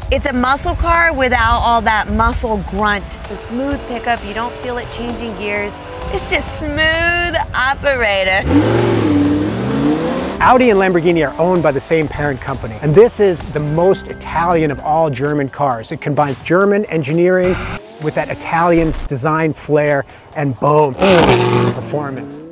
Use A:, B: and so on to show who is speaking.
A: It's a muscle car without all that muscle grunt. It's a smooth pickup. You don't feel it changing gears. It's just smooth operator.
B: Audi and Lamborghini are owned by the same parent company, and this is the most Italian of all German cars. It combines German engineering with that Italian design flair and boom, performance.